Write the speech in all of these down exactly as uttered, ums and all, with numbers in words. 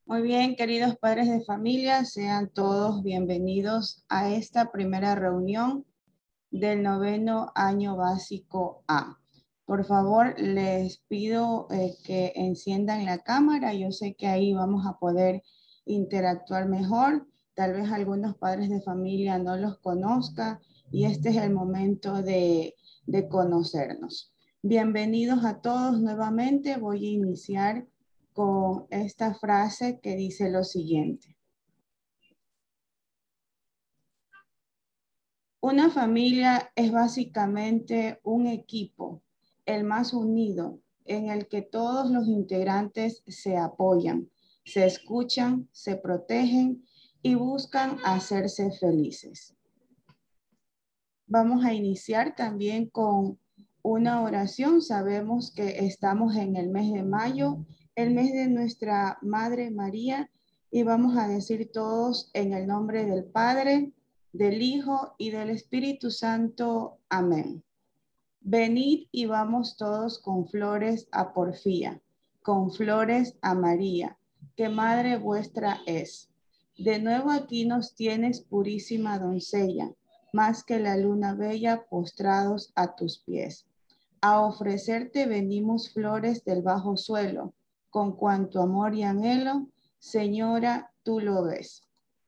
Muy bien, queridos padres de familia, sean todos bienvenidos a esta primera reunión del noveno año básico A. Por favor, les pido eh, que enciendan la cámara. Yo sé que ahí vamos a poder interactuar mejor. Tal vez algunos padres de familia no los conozcan y este es el momento de, de conocernos. Bienvenidos a todos nuevamente. Voy a iniciar con esta frase que dice lo siguiente. Una familia es básicamente un equipo, el más unido, en el que todos los integrantes se apoyan, se escuchan, se protegen y buscan hacerse felices. Vamos a iniciar también con una oración. Sabemos que estamos en el mes de mayo, el mes de nuestra Madre María, y vamos a decir todos en el nombre del Padre, del Hijo y del Espíritu Santo. Amén. Venid y vamos todos con flores a Porfía, con flores a María, que Madre vuestra es. De nuevo aquí nos tienes, purísima doncella, más que la luna bella, postrados a tus pies. A ofrecerte venimos flores del bajo suelo, con cuanto amor y anhelo, Señora, tú lo ves.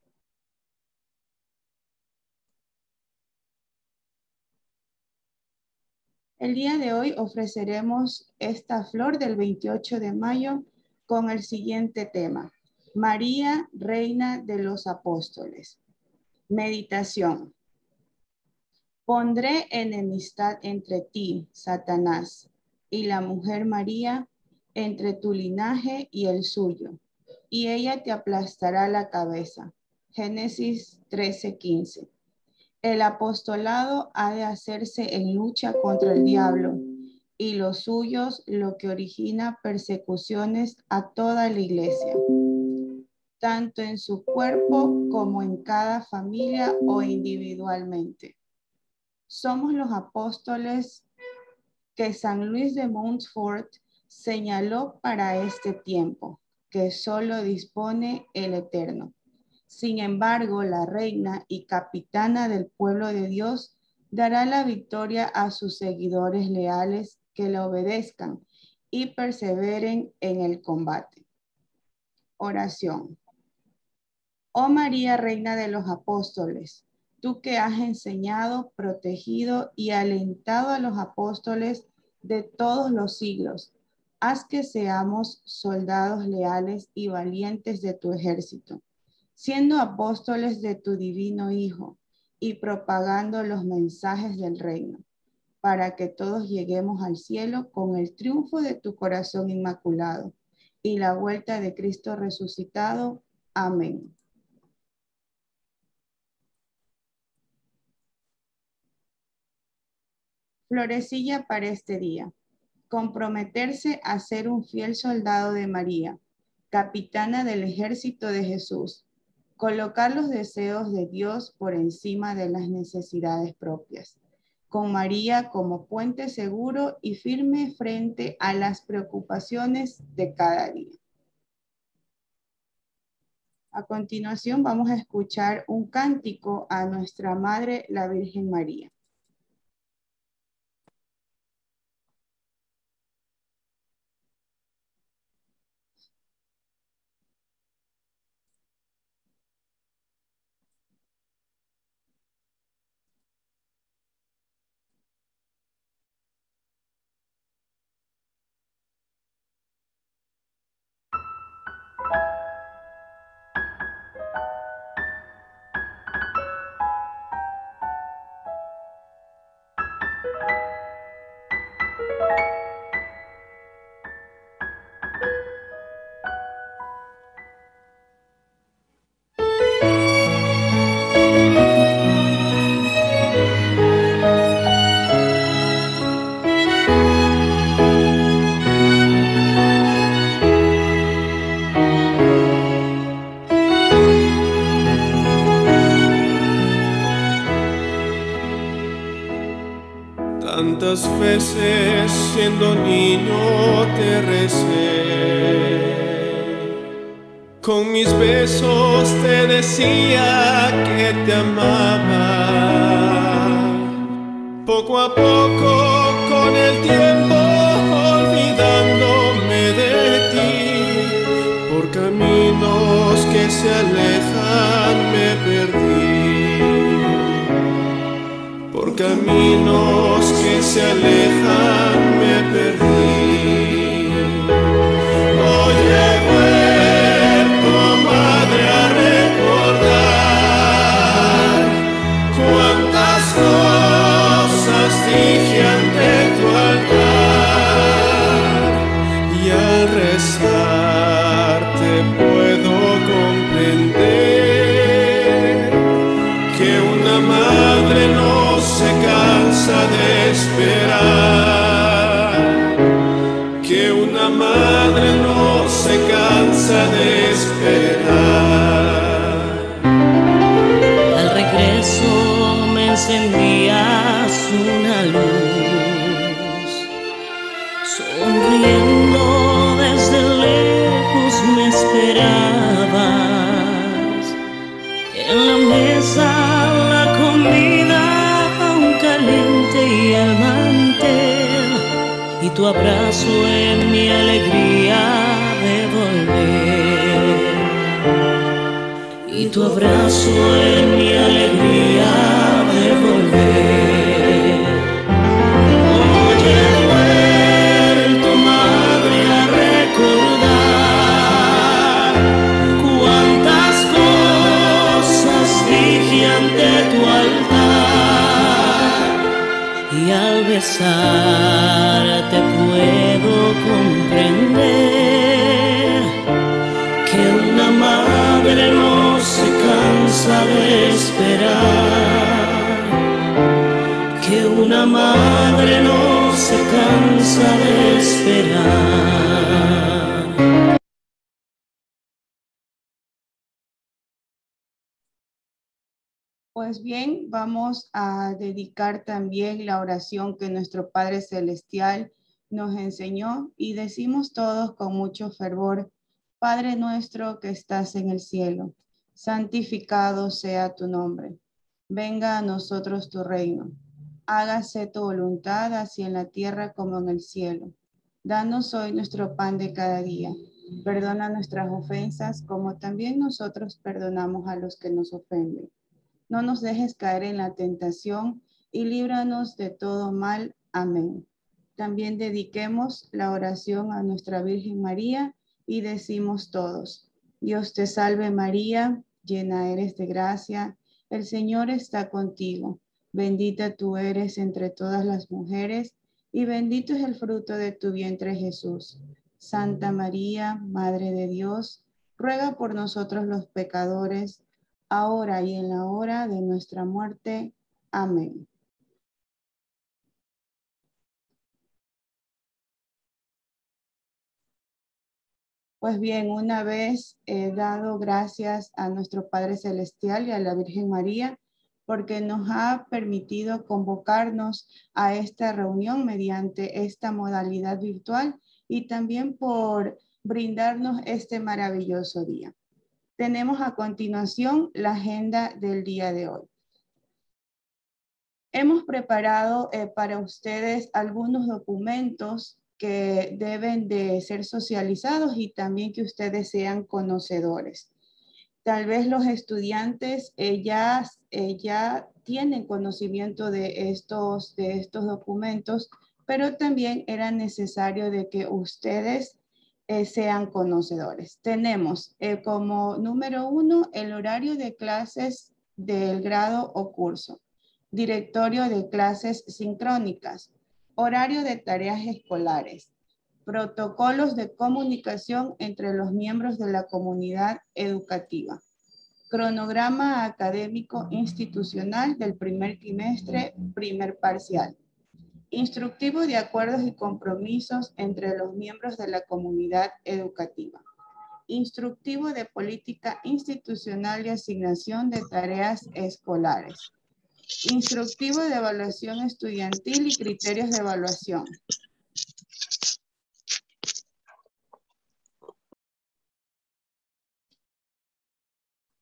El día de hoy ofreceremos esta flor del veintiocho de mayo con el siguiente tema: María, Reina de los Apóstoles. Meditación. Pondré enemistad entre ti, Satanás, y la mujer María, entre tu linaje y el suyo, y ella te aplastará la cabeza. Génesis trece quince. El apostolado ha de hacerse en lucha contra el diablo y los suyos, lo que origina persecuciones a toda la iglesia, tanto en su cuerpo como en cada familia o individualmente. Somos los apóstoles que San Luis de Montfort señaló para este tiempo, que solo dispone el Eterno. Sin embargo, la reina y capitana del pueblo de Dios dará la victoria a sus seguidores leales que le obedezcan y perseveren en el combate. Oración. Oh María, Reina de los Apóstoles, tú que has enseñado, protegido y alentado a los apóstoles de todos los siglos, haz que seamos soldados leales y valientes de tu ejército, siendo apóstoles de tu divino Hijo y propagando los mensajes del reino, para que todos lleguemos al cielo con el triunfo de tu corazón inmaculado y la vuelta de Cristo resucitado. Amén. Florecilla para este día. Comprometerse a ser un fiel soldado de María, capitana del ejército de Jesús. Colocar los deseos de Dios por encima de las necesidades propias. Con María como puente seguro y firme frente a las preocupaciones de cada día. A continuación vamos a escuchar un cántico a nuestra Madre, la Virgen María. Tantas veces siendo niño te recé, Con mis besos te decía que te amaba. Poco a poco, con el tiempo, olvidándome de ti, por caminos que se alejan me perdí. Por caminos que se alejan me perdí. Hoy he vuelto, madre, a recordar cuántas cosas dije ante tu altar, y al rezarte puedo comprender que una madre no se cansa de esperar, que una madre no se cansa de esperar. Al regreso me encendías una luz, sonriendo desde lejos me esperabas. En la mesa la comida aún caliente y el mantel, y tu abrazo en mi alegría de volver, y tu abrazo en mi alegría de volver. Hoy he vuelto, madre, a recordar cuántas cosas dije ante tu altar, y al besarte puedo comprender que una madre no se cansa de esperar, que una madre no se cansa de esperar. Pues bien, vamos a dedicar también la oración que nuestro Padre Celestial nos enseñó, y decimos todos con mucho fervor: Padre nuestro que estás en el cielo, santificado sea tu nombre. Venga a nosotros tu reino. Hágase tu voluntad, así en la tierra como en el cielo. Danos hoy nuestro pan de cada día. Perdona nuestras ofensas, como también nosotros perdonamos a los que nos ofenden. No nos dejes caer en la tentación y líbranos de todo mal. Amén. También dediquemos la oración a nuestra Virgen María y decimos todos: Dios te salve María, llena eres de gracia, el Señor está contigo. Bendita tú eres entre todas las mujeres y bendito es el fruto de tu vientre Jesús. Santa María, Madre de Dios, ruega por nosotros los pecadores, ahora y en la hora de nuestra muerte. Amén. Pues bien, una vez he dado gracias a nuestro Padre Celestial y a la Virgen María, porque nos ha permitido convocarnos a esta reunión mediante esta modalidad virtual, y también por brindarnos este maravilloso día. Tenemos a continuación la agenda del día de hoy. Hemos preparado eh, para ustedes algunos documentos que deben de ser socializados y también que ustedes sean conocedores. Tal vez los estudiantes eh, ya, eh, ya tienen conocimiento de estos, de estos documentos, pero también era necesario de que ustedes eh, sean conocedores. Tenemos eh, como número uno el horario de clases del grado o curso, directorio de clases sincrónicas, horario de tareas escolares, protocolos de comunicación entre los miembros de la comunidad educativa, cronograma académico institucional del primer trimestre, primer parcial, instructivo de acuerdos y compromisos entre los miembros de la comunidad educativa, instructivo de política institucional y asignación de tareas escolares, instructivo de evaluación estudiantil y criterios de evaluación,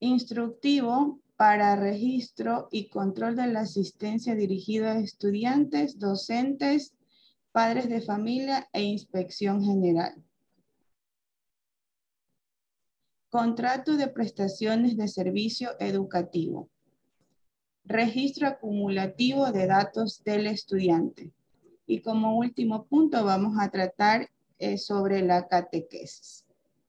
instructivo para registro y control de la asistencia dirigido a estudiantes, docentes, padres de familia e inspección general. Contrato de prestaciones de servicio educativo. Registro acumulativo de datos del estudiante. Y como último punto vamos a tratar eh, sobre la catequesis.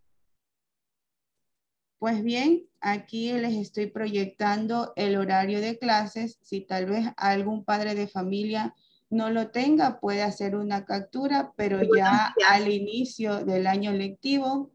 Pues bien, aquí les estoy proyectando el horario de clases. Si tal vez algún padre de familia no lo tenga, puede hacer una captura, pero ya al inicio del año lectivo,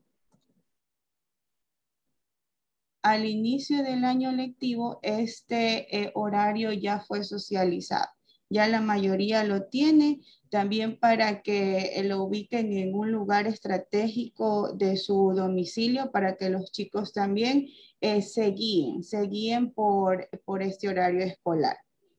al inicio del año lectivo, este eh, horario ya fue socializado. Ya la mayoría lo tiene, también para que lo ubiquen en un lugar estratégico de su domicilio, para que los chicos también eh, se guíen, se guíen por, por este horario escolar.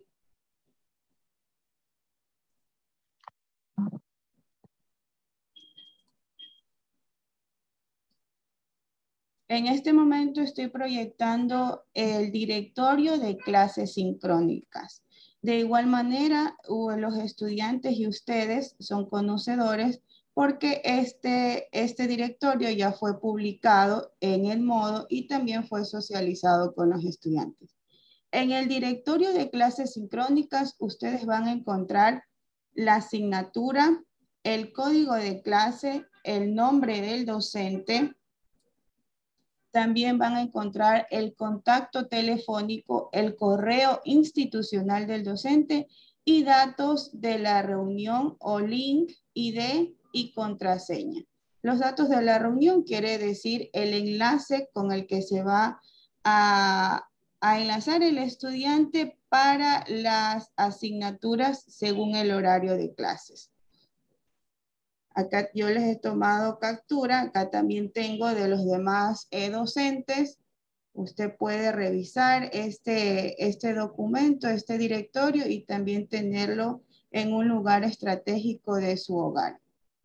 En este momento estoy proyectando el directorio de clases sincrónicas. De igual manera, los estudiantes y ustedes son conocedores porque este, este directorio ya fue publicado en el modo y también fue socializado con los estudiantes. En el directorio de clases sincrónicas, ustedes van a encontrar la asignatura, el código de clase, el nombre del docente. También van a encontrar el contacto telefónico, el correo institucional del docente y datos de la reunión o link, I D y contraseña. Los datos de la reunión quiere decir el enlace con el que se va a, a enlazar el estudiante para las asignaturas según el horario de clases. Acá yo les he tomado captura, acá también tengo de los demás eh, docentes. Usted puede revisar este, este documento, este directorio y también tenerlo en un lugar estratégico de su hogar.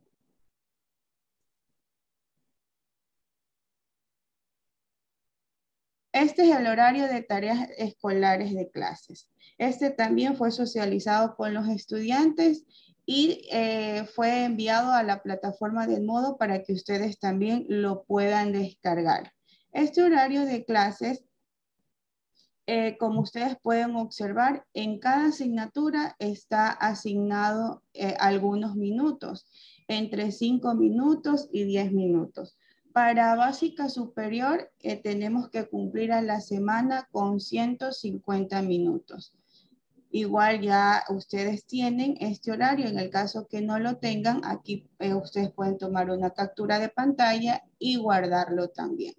Este es el horario de tareas escolares de clases. Este también fue socializado con los estudiantes y eh, fue enviado a la plataforma del modo para que ustedes también lo puedan descargar. Este horario de clases, eh, como ustedes pueden observar, en cada asignatura está asignado eh, algunos minutos, entre cinco minutos y diez minutos. Para básica superior, eh, tenemos que cumplir a la semana con ciento cincuenta minutos. Igual ya ustedes tienen este horario. En el caso que no lo tengan, aquí eh, ustedes pueden tomar una captura de pantalla y guardarlo también.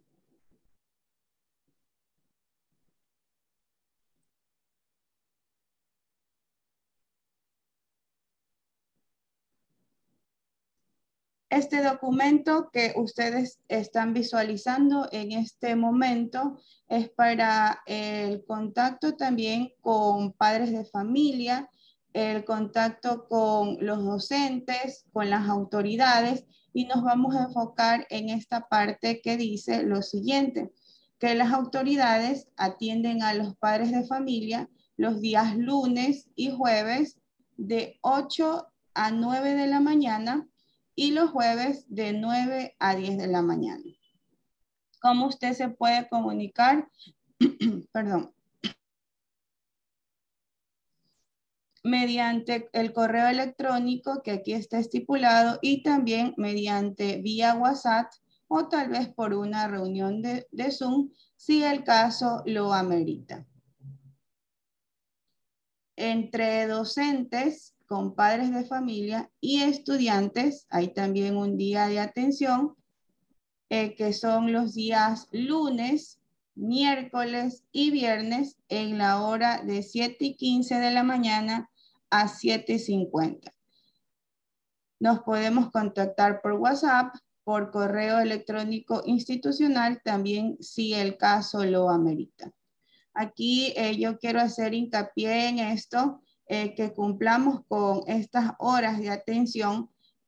Este documento que ustedes están visualizando en este momento es para el contacto también con padres de familia, el contacto con los docentes, con las autoridades, y nos vamos a enfocar en esta parte que dice lo siguiente, que las autoridades atienden a los padres de familia los días lunes y jueves de ocho a nueve de la mañana y los jueves de nueve a diez de la mañana. ¿Cómo usted se puede comunicar? Perdón. Mediante el correo electrónico que aquí está estipulado y también mediante vía WhatsApp o tal vez por una reunión de, de Zoom si el caso lo amerita. Entre docentes con padres de familia y estudiantes hay también un día de atención Eh, que son los días lunes, miércoles y viernes en la hora de siete y quince de la mañana a siete y cincuenta. Nos podemos contactar por WhatsApp, por correo electrónico institucional, también si el caso lo amerita. Aquí eh, yo quiero hacer hincapié en esto, eh, que cumplamos con estas horas de atención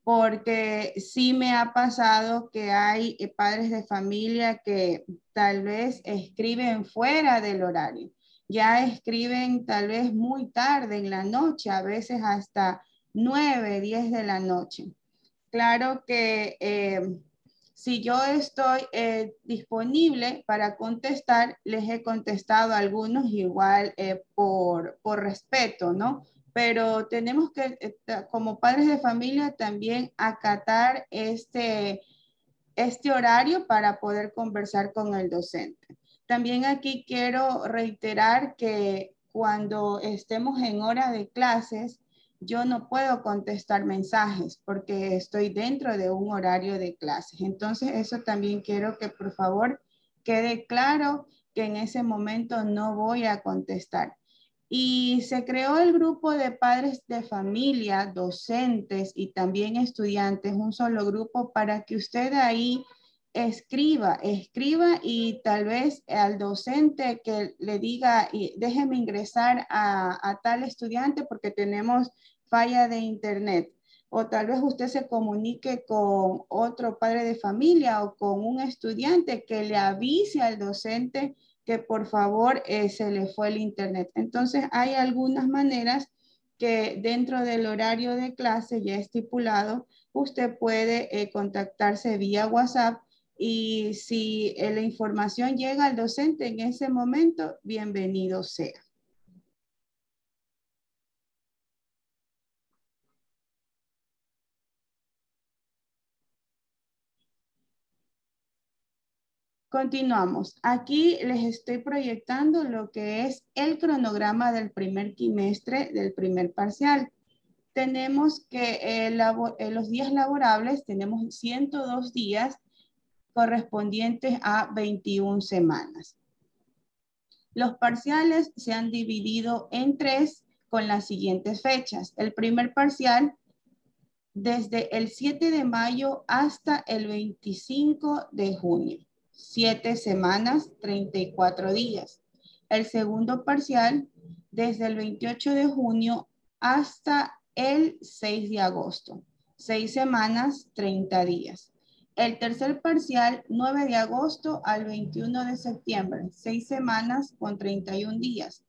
porque sí me ha pasado que hay eh, padres de familia que tal vez escriben fuera del horario. Ya escriben tal vez muy tarde en la noche, a veces hasta nueve, diez de la noche. Claro que eh, si yo estoy eh, disponible para contestar, les he contestado a algunos igual eh, por, por respeto, ¿no? Pero tenemos que, eh, como padres de familia, también acatar este, este horario para poder conversar con el docente. También aquí quiero reiterar que cuando estemos en hora de clases, yo no puedo contestar mensajes porque estoy dentro de un horario de clases. Entonces, eso también quiero que por favor quede claro que en ese momento no voy a contestar. Y se creó el grupo de padres de familia, docentes y también estudiantes, un solo grupo para que usted ahí escriba, escriba y tal vez al docente que le diga, déjeme ingresar a, a tal estudiante porque tenemos falla de internet. O tal vez usted se comunique con otro padre de familia o con un estudiante que le avise al docente que por favor eh, se le fue el internet. Entonces hay algunas maneras que dentro del horario de clase ya estipulado, usted puede eh, contactarse vía WhatsApp y si eh, la información llega al docente en ese momento, bienvenido sea. Continuamos. Aquí les estoy proyectando lo que es el cronograma del primer quimestre del primer parcial. Tenemos que eh, eh, los días laborables, tenemos ciento dos días correspondientes a veintiuna semanas. Los parciales se han dividido en tres con las siguientes fechas. El primer parcial desde el siete de mayo hasta el veinticinco de junio. Siete semanas, treinta y cuatro días. El segundo parcial desde el veintiocho de junio hasta el seis de agosto. Seis semanas, treinta días. El tercer parcial, nueve de agosto al veintiuno de septiembre. Seis semanas con treinta y un días.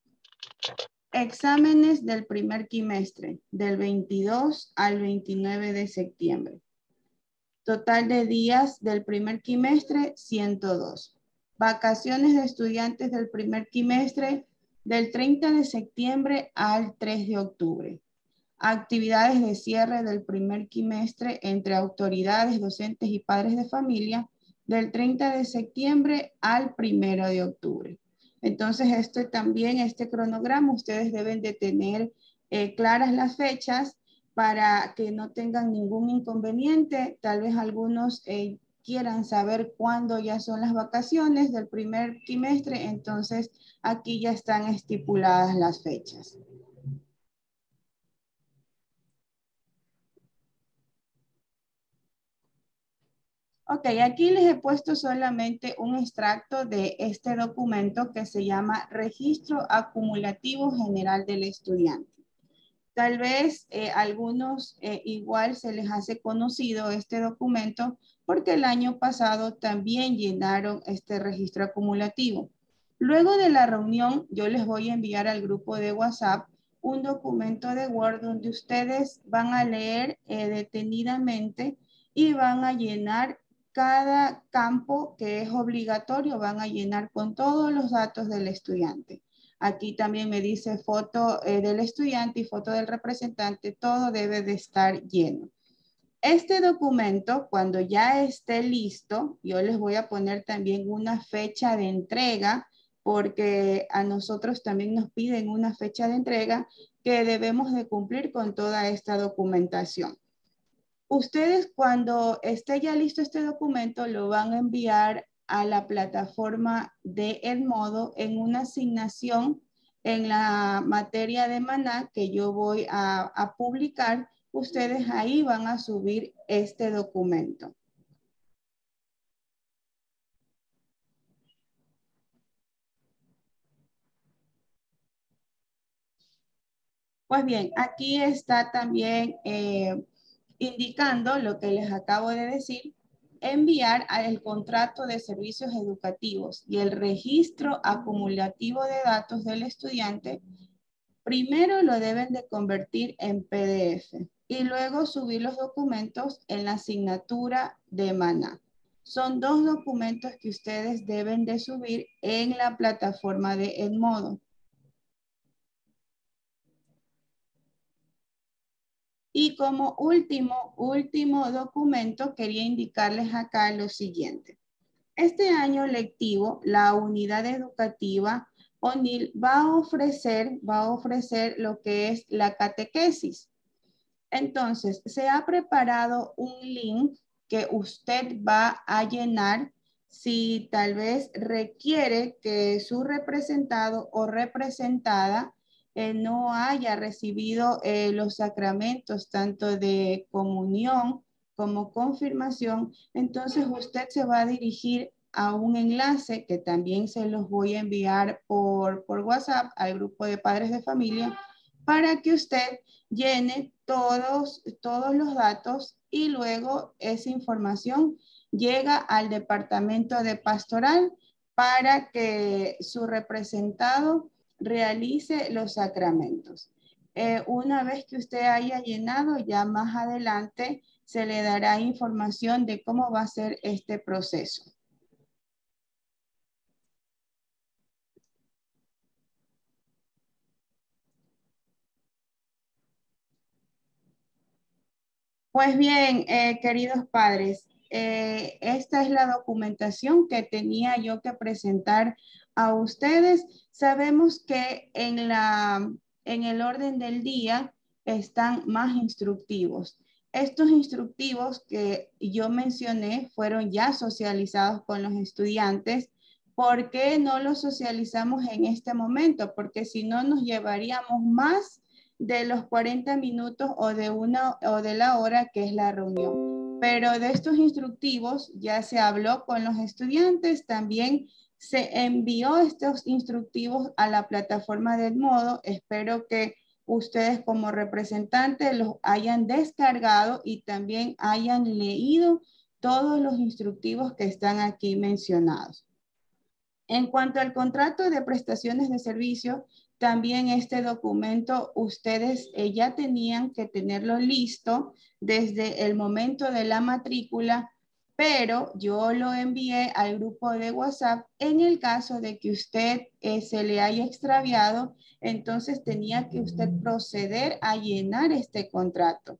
Exámenes del primer quimestre, del veintidós al veintinueve de septiembre. Total de días del primer quimestre, ciento dos. Vacaciones de estudiantes del primer quimestre, del treinta de septiembre al tres de octubre. Actividades de cierre del primer quimestre entre autoridades, docentes y padres de familia, del treinta de septiembre al primero de octubre. Entonces, esto también, este cronograma, ustedes deben de tener eh, claras las fechas para que no tengan ningún inconveniente. Tal vez algunos eh, quieran saber cuándo ya son las vacaciones del primer quimestre, entonces aquí ya están estipuladas las fechas. Ok, aquí les he puesto solamente un extracto de este documento que se llama Registro Acumulativo General del Estudiante. Tal vez eh, algunos eh, igual se les hace conocido este documento porque el año pasado también llenaron este registro acumulativo. Luego de la reunión, yo les voy a enviar al grupo de WhatsApp un documento de Word donde ustedes van a leer eh, detenidamente y van a llenar cada campo que es obligatorio, van a llenar con todos los datos del estudiante. Aquí también me dice foto eh, del estudiante y foto del representante, todo debe de estar lleno. Este documento, cuando ya esté listo, yo les voy a poner también una fecha de entrega, porque a nosotros también nos piden una fecha de entrega que debemos de cumplir con toda esta documentación. Ustedes cuando esté ya listo este documento lo van a enviar a la plataforma de Edmodo en una asignación en la materia de Maná que yo voy a, a publicar. Ustedes ahí van a subir este documento. Pues bien, aquí está también eh, indicando lo que les acabo de decir, enviar el contrato de servicios educativos y el registro acumulativo de datos del estudiante. Primero lo deben de convertir en P D F y luego subir los documentos en la asignatura de Maná. Son dos documentos que ustedes deben de subir en la plataforma de Edmodo. Y como último, último documento, quería indicarles acá lo siguiente. Este año lectivo, la unidad educativa O N I L va a ofrecer, va a ofrecer lo que es la catequesis. Entonces, se ha preparado un link que usted va a llenar si tal vez requiere que su representado o representada eh, no haya recibido eh, los sacramentos tanto de comunión como confirmación. Entonces, usted se va a dirigir a un enlace que también se los voy a enviar por, por WhatsApp al grupo de padres de familia para que usted llene todos, todos los datos y luego esa información llega al departamento de pastoral para que su representado realice los sacramentos. Eh, una vez que usted haya llenado, ya más adelante se le dará información de cómo va a ser este proceso. Pues bien, eh, queridos padres, eh, esta es la documentación que tenía yo que presentar a ustedes. Sabemos que en, la, en el orden del día están más instructivos. Estos instructivos que yo mencioné fueron ya socializados con los estudiantes. ¿Por qué no los socializamos en este momento? Porque si no nos llevaríamos más de los cuarenta minutos o de una o de la hora que es la reunión. Pero de estos instructivos ya se habló con los estudiantes, también se envió estos instructivos a la plataforma de Edmodo. Espero que ustedes como representantes los hayan descargado y también hayan leído todos los instructivos que están aquí mencionados. En cuanto al contrato de prestaciones de servicio, también este documento ustedes eh, ya tenían que tenerlo listo desde el momento de la matrícula, pero yo lo envié al grupo de WhatsApp en el caso de que usted eh, se le haya extraviado, entonces tenía que usted proceder a llenar este contrato.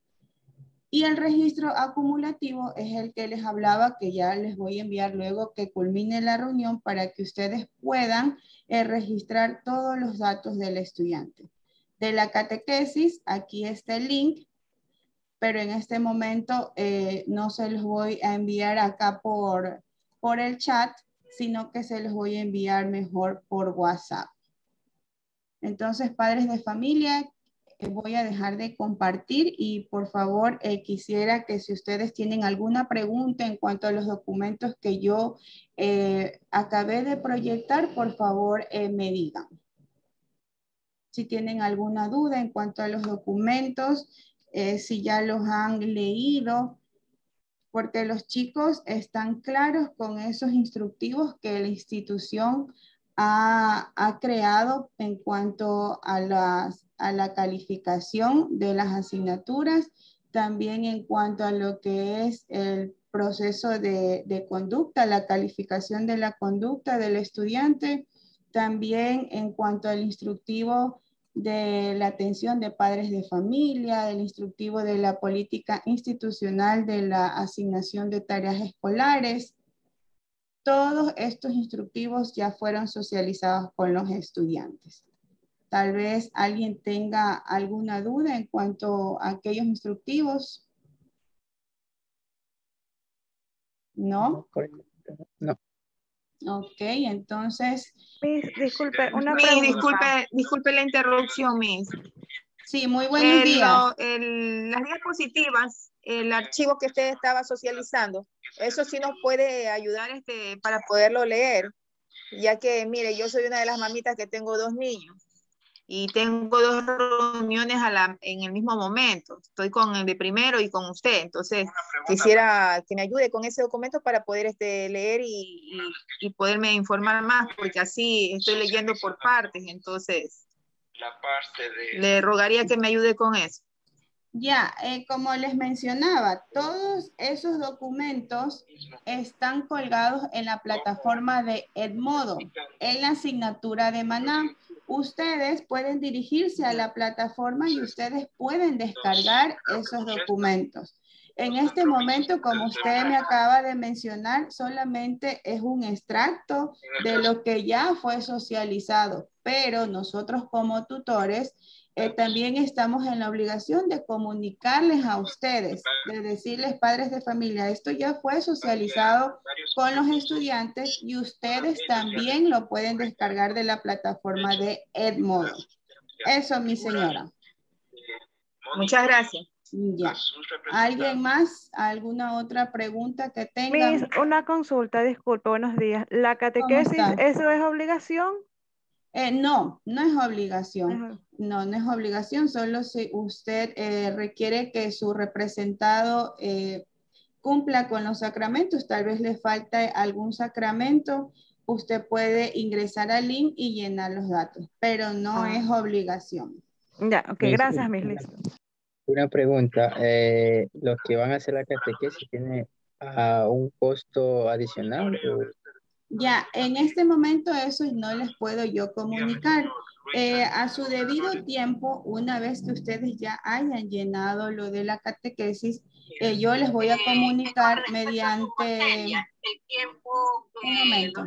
Y el registro acumulativo es el que les hablaba, que ya les voy a enviar luego que culmine la reunión para que ustedes puedan eh, registrar todos los datos del estudiante. De la catequesis, aquí está el link, pero en este momento eh, no se los voy a enviar acá por, por el chat, sino que se los voy a enviar mejor por WhatsApp. Entonces, padres de familia, voy a dejar de compartir y por favor eh, quisiera que si ustedes tienen alguna pregunta en cuanto a los documentos que yo eh, acabé de proyectar, por favor eh, me digan. Si tienen alguna duda en cuanto a los documentos, eh, si ya los han leído, porque los chicos están claros con esos instructivos que la institución ha, ha creado en cuanto a las a la calificación de las asignaturas, también en cuanto a lo que es el proceso de, de conducta, la calificación de la conducta del estudiante, también en cuanto al instructivo de la atención de padres de familia, del instructivo de la política institucional de la asignación de tareas escolares. Todos estos instructivos ya fueron socializados con los estudiantes. Tal vez alguien tenga alguna duda en cuanto a aquellos instructivos. ¿No? No. Ok, entonces. Miss, disculpe, una Miss, pregunta. disculpe, disculpe la interrupción, Miss. Sí, muy buenos El, días. lo- el- las diapositivas, el archivo que usted estaba socializando, eso sí nos puede ayudar este, para poderlo leer, ya que, mire, yo soy una de las mamitas que tengo dos niños. y tengo dos reuniones a la, en el mismo momento. Estoy con el de primero y con usted. Entonces, quisiera que me ayude con ese documento para poder este, leer y, y, y poderme informar más, porque así estoy leyendo por partes. Entonces, La parte de... le rogaría que me ayude con eso. Ya, eh, como les mencionaba, todos esos documentos están colgados en la plataforma de Edmodo, en la asignatura de Maná. Ustedes pueden dirigirse a la plataforma y ustedes pueden descargar esos documentos. En este momento, como usted me acaba de mencionar, solamente es un extracto de lo que ya fue socializado, pero nosotros como tutores Eh, también estamos en la obligación de comunicarles a ustedes, de decirles, padres de familia, esto ya fue socializado con los estudiantes y ustedes también lo pueden descargar de la plataforma de Edmodo. Eso, mi señora. Muchas gracias. Ya. ¿Alguien más? ¿Alguna otra pregunta que tengan? Miss, una consulta, disculpe, buenos días. ¿La ¿Cómo catequesis, está? eso es obligación? Eh, no, no es obligación. Ajá. No, no es obligación, solo si usted eh, requiere que su representado eh, cumpla con los sacramentos, tal vez le falta algún sacramento, usted puede ingresar al link y llenar los datos, pero no Ah. es obligación. Ya, ok, Miss, gracias, Miss Liz. Una pregunta, eh, ¿los que van a hacer la catequesis tienen ah, un costo adicional? o- Ya, en este momento eso no les puedo yo comunicar. Eh, a su debido tiempo, una vez que ustedes ya hayan llenado lo de la catequesis, eh, yo les voy a comunicar mediante... Un momento.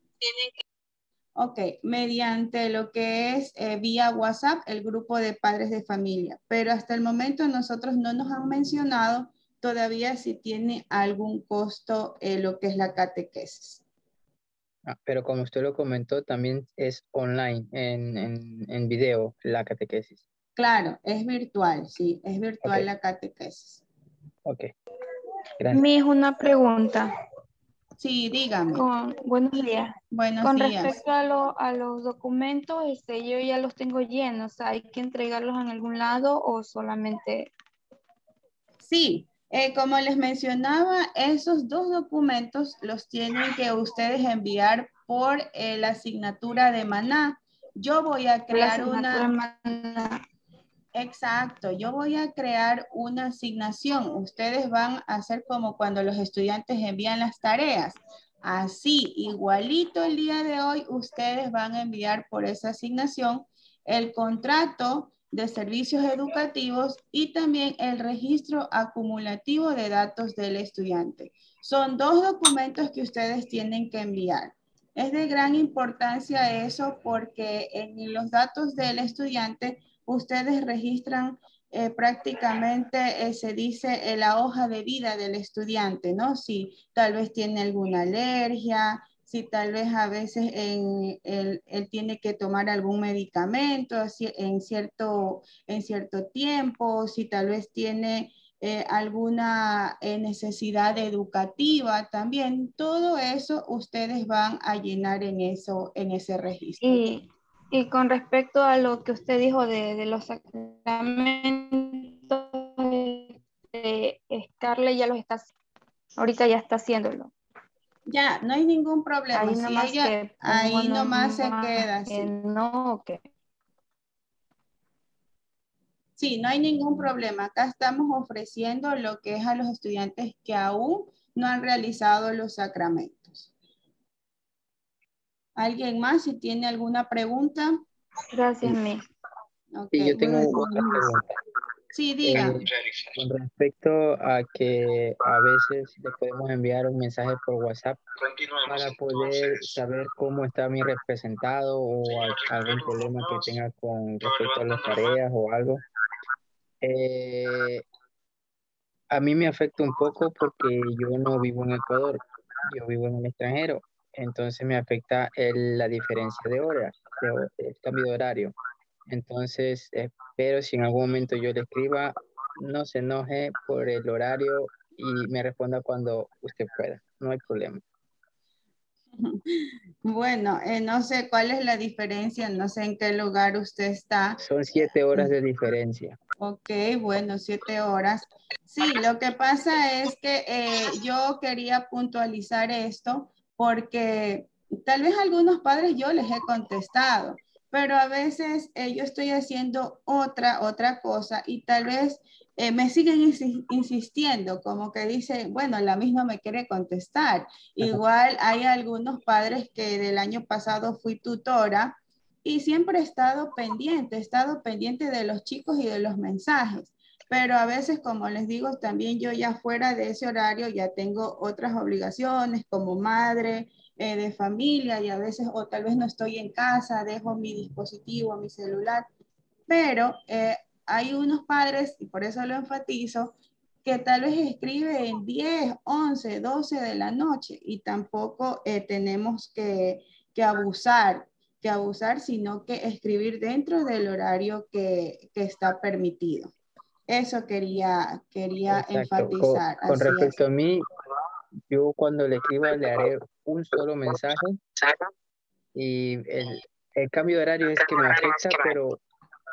Ok, mediante lo que es eh, vía WhatsApp, el grupo de padres de familia. Pero hasta el momento nosotros no nos han mencionado todavía si tiene algún costo eh, lo que es la catequesis. ah, pero como usted lo comentó, también es online, en, en, en video, la catequesis. Claro, es virtual, sí, es virtual Ok. la catequesis. Ok, gracias. Miss, una pregunta. Sí, dígame. Con, buenos días. Buenos Con días. respecto a, lo- a los documentos, este, yo ya los tengo llenos. ¿Hay que entregarlos en algún lado o solamente? Sí, eh, como les mencionaba, esos dos documentos los tienen que ustedes enviar por eh, la asignatura de Maná. Yo voy a la crear asignatura una... manda- Exacto, yo voy a crear una asignación. Ustedes van a hacer como cuando los estudiantes envían las tareas. Así, igualito el día de hoy, ustedes van a enviar por esa asignación el contrato de servicios educativos y también el registro acumulativo de datos del estudiante. Son dos documentos que ustedes tienen que enviar. Es de gran importancia eso porque en los datos del estudiante ustedes registran eh, prácticamente, eh, se dice, eh, la hoja de vida del estudiante, ¿no? Si tal vez tiene alguna alergia, si tal vez a veces en, él, él tiene que tomar algún medicamento así, en, cierto, en cierto tiempo, si tal vez tiene eh, alguna eh, necesidad educativa también, todo eso ustedes van a llenar en, eso, en ese registro. Y, y con respecto a lo que usted dijo de, de los sacramentos, este, Scarlett ya los está, ahorita ya está haciéndolo. Ya, no hay ningún problema. Ahí Si nomás ella, que ahí pongo nomás se nomás queda, que sí. no, ¿o qué? Sí, no hay ningún problema. Acá estamos ofreciendo lo que es a los estudiantes que aún no han realizado los sacramentos. ¿Alguien más si tiene alguna pregunta? Gracias, Sí. Miss. Ok. Y yo tengo otra pregunta. Sí, Eh, dígame. con respecto a que a veces le podemos enviar un mensaje por WhatsApp Continuamos para poder entonces. saber cómo está mi representado o Señor al- algún Ricardo, problema que vamos. tenga con Todo respecto a las levantando la mano. tareas o algo. Eh, a mí me afecta un poco porque yo no vivo en Ecuador, yo vivo en el extranjero, entonces me afecta el- la diferencia de hora, de ho- el cambio de horario. Entonces, espero si en algún momento yo le escriba, no se enoje por el horario y me responda cuando usted pueda, no hay problema. Bueno, eh, no sé cuál es la diferencia, no sé en qué lugar usted está. Son siete horas de diferencia. Ok, bueno, siete horas. Sí, lo que pasa es que eh, yo quería puntualizar esto porque tal vez a algunos padres yo les he contestado, pero a veces eh, yo estoy haciendo otra, otra cosa y tal vez eh, me siguen insi- insistiendo, como que dice, bueno, la misma me quiere contestar. Igual hay algunos padres que del año pasado fui tutora y siempre he estado pendiente, he estado pendiente de los chicos y de los mensajes, pero a veces, como les digo, también yo ya fuera de ese horario ya tengo otras obligaciones como madre eh, de familia y a veces o tal vez no estoy en casa, dejo mi dispositivo, mi celular, pero eh, hay unos padres, y por eso lo enfatizo, que tal vez escriben diez, once, doce de la noche y tampoco eh, tenemos que, que abusar, que abusar, sino que escribir dentro del horario que, que está permitido. Eso quería, quería Exacto. Con, enfatizar, con así es. respecto a mí, yo cuando le escriba le haré un solo mensaje y el, el cambio de horario es que me afecta, pero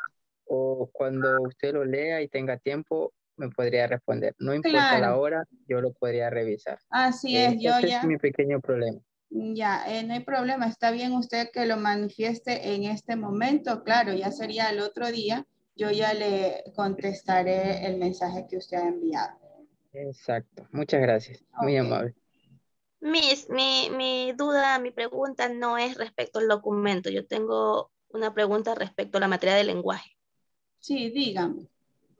o cuando usted lo lea y tenga tiempo, me podría responder. No importa la Claro, hora, yo lo podría revisar. así es, Eh, yo ese es ya. mi pequeño problema. Ya, eh, no hay problema, está bien usted que lo manifieste en este momento, claro, ya sería el otro día, yo ya le contestaré el mensaje que usted ha enviado. Exacto. Muchas gracias. Muy Ok, amable. Miss, mi, mi duda, mi pregunta no es respecto al documento. Yo tengo una pregunta respecto a la materia de lenguaje. sí, dígame.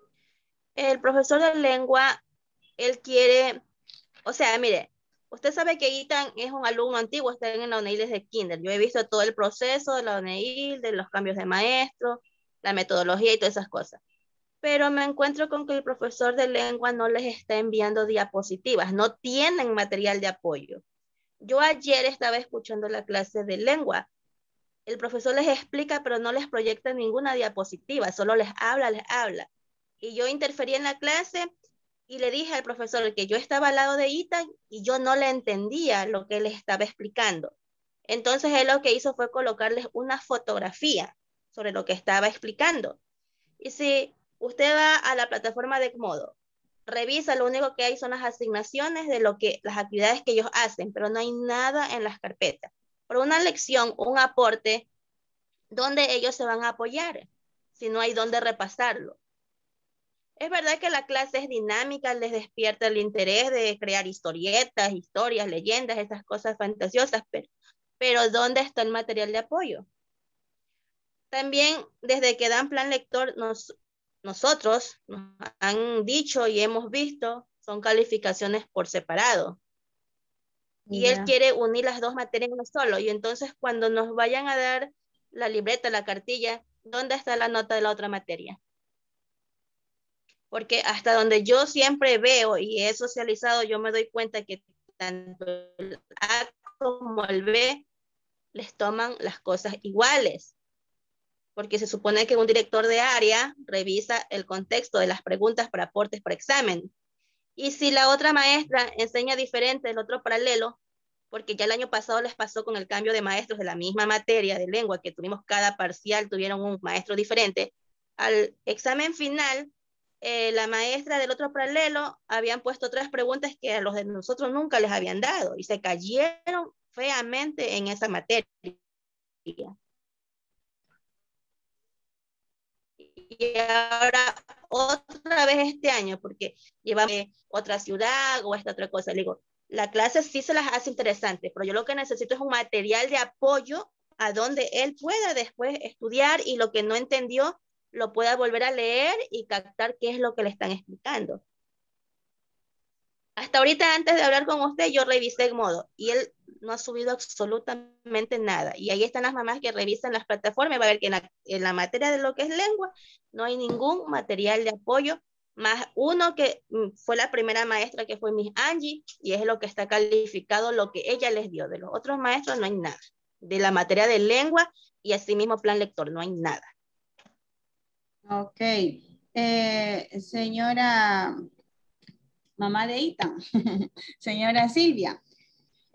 El profesor de lengua, él quiere, o sea, mire, usted sabe que Ethan es un alumno antiguo, está en la UNEIL desde kinder. Yo he visto todo el proceso de la UNEIL, de los cambios de maestro, la metodología y todas esas cosas. Pero me encuentro con que el profesor de lengua no les está enviando diapositivas, no tienen material de apoyo. Yo ayer estaba escuchando la clase de lengua. El profesor les explica, pero no les proyecta ninguna diapositiva, solo les habla, les habla. Y yo interferí en la clase y le dije al profesor que yo estaba al lado de Ethan y yo no le entendía lo que él les estaba explicando. Entonces él lo que hizo fue colocarles una fotografía sobre lo que estaba explicando. Y si usted va a la plataforma de Edmodo, revisa, lo único que hay son las asignaciones de lo que, las actividades que ellos hacen, pero no hay nada en las carpetas. Por una lección, un aporte, donde ellos se van a apoyar, si no hay dónde repasarlo. Es verdad que la clase es dinámica, les despierta el interés de crear historietas, historias, leyendas, esas cosas fantasiosas, pero, pero ¿dónde está el material de apoyo? También desde que dan plan lector, nos, nosotros nos han dicho y hemos visto, son calificaciones por separado. Y él Ya. quiere unir las dos materias en uno solo. Y entonces cuando nos vayan a dar la libreta, la cartilla, ¿dónde está la nota de la otra materia? Porque hasta donde yo siempre veo y he socializado, yo me doy cuenta que tanto el A como el B les toman las cosas iguales. Porque se supone que un director de área revisa el contexto de las preguntas para aportes para examen. Y si la otra maestra enseña diferente el otro paralelo, porque ya el año pasado les pasó con el cambio de maestros de la misma materia de lengua, que tuvimos cada parcial, tuvieron un maestro diferente, al examen final, eh, la maestra del otro paralelo habían puesto otras preguntas que a los de nosotros nunca les habían dado y se cayeron feamente en esa materia. Y ahora otra vez este año, porque llevamos otra ciudad o esta otra cosa. Le digo, la clase sí se las hace interesantes, pero yo lo que necesito es un material de apoyo a donde él pueda después estudiar y lo que no entendió lo pueda volver a leer y captar qué es lo que le están explicando. Hasta ahorita, antes de hablar con usted, yo revisé el modo y él no ha subido absolutamente nada. Y ahí están las mamás que revisan las plataformas, va a ver que en la, en la materia de lo que es lengua no hay ningún material de apoyo, más uno que fue la primera maestra que fue Miss Angie, y es lo que está calificado, lo que ella les dio. De los otros maestros no hay nada. De la materia de lengua y asimismo plan lector, no hay nada. Ok. Eh, señora, mamá de Ethan, señora Silvia.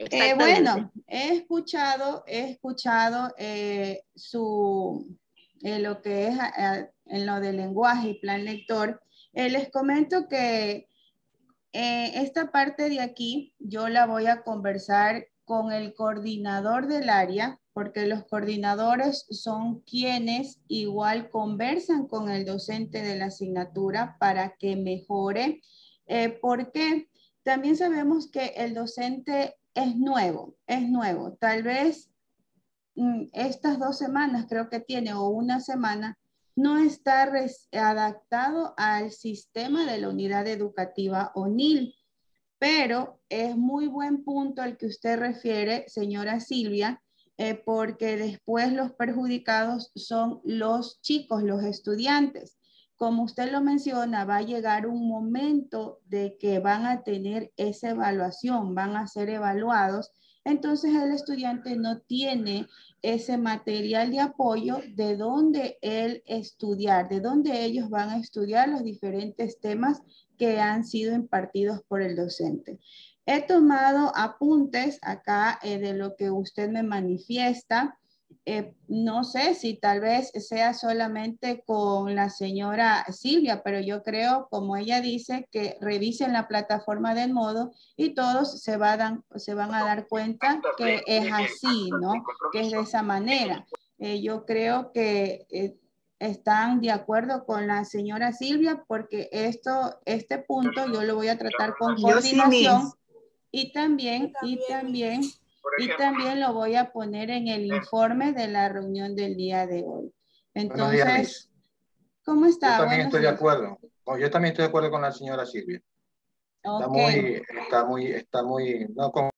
Eh, bueno, he escuchado, he escuchado eh, su, eh, lo que es eh, en lo del lenguaje y plan lector. Eh, les comento que eh, esta parte de aquí yo la voy a conversar con el coordinador del área, porque los coordinadores son quienes igual conversan con el docente de la asignatura para que mejore. Eh, porque también sabemos que el docente es nuevo, es nuevo. Tal vez mm, estas dos semanas creo que tiene o una semana no está adaptado al sistema de la unidad educativa O N I L. Pero es muy buen punto el que usted refiere, señora Silvia, eh, porque después los perjudicados son los chicos, los estudiantes. Como usted lo menciona, va a llegar un momento de que van a tener esa evaluación, van a ser evaluados. Entonces el estudiante no tiene ese material de apoyo de dónde él estudiar, de dónde ellos van a estudiar los diferentes temas que han sido impartidos por el docente. He tomado apuntes acá eh, de lo que usted me manifiesta. Eh, no sé si tal vez sea solamente con la señora Silvia, pero yo creo, como ella dice, que revisen la plataforma del modo y todos se, va dan, se van a dar cuenta que es así, ¿no? Que es de esa manera. Eh, yo creo que eh, están de acuerdo con la señora Silvia porque esto, este punto yo lo voy a tratar con Yo sí, coordinación Miss. y también, y también, y también lo voy a poner en el informe de la reunión del día de hoy. Buenos días, Entonces, Miss. ¿cómo está? Yo también Buenos estoy de días. acuerdo. No, yo también estoy de acuerdo con la señora Silvia. Está Ok. muy, está muy, está muy, no, con